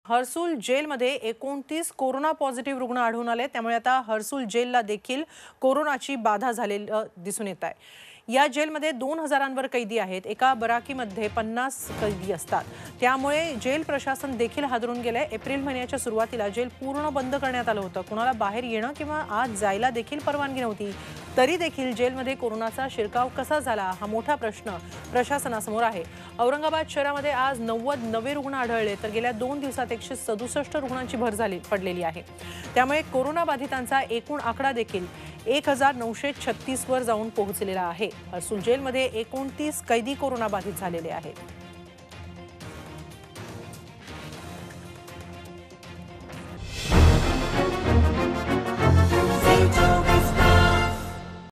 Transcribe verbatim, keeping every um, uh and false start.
हर्सुल जेलमध्ये एकोणतीस corona positive रुग्ण आढळून आले। त्यामुळे आता हर्सुल जेलला देखील कोरोनाची बाधा झालेली दिसून येत आहे। या जेलमध्ये दोन हजारांवर कैदी आहेत। एका बराकीमध्ये पन्नास कैदी असतात। त्यामुळे जेल प्रशासन देखील हादरून गेले। एप्रिल महिन्याच्या सुरुवातीला जेल पूर्ण बंद करण्यात आलं होतं। कुणाला बाहेर येणं किंवा आत जायला देखील परवानगी नव्हती। तरी देखील जेलमध्ये कोरोनाचा शिरकाव कसा झाला हा मोठा प्रश्न प्रशासनासमोर आहे। औरंगाबाद शहरामध्ये आज नव्वद नवे रुग्ण आढळले, तर गेल्या दोन दिवसात एकशे सदुसष्ट रुग्णांची भर झाली पडलेली आहे। त्यामुळे कोरोना बाधितांचा एकूण आकडा देखील एक हजार नऊशे छत्तीस वर जाऊन पोहोचलेला आहे। हर्सुल जेलमध्ये एकोणतीस कैदी कोरोना बाधित झालेले आहेत।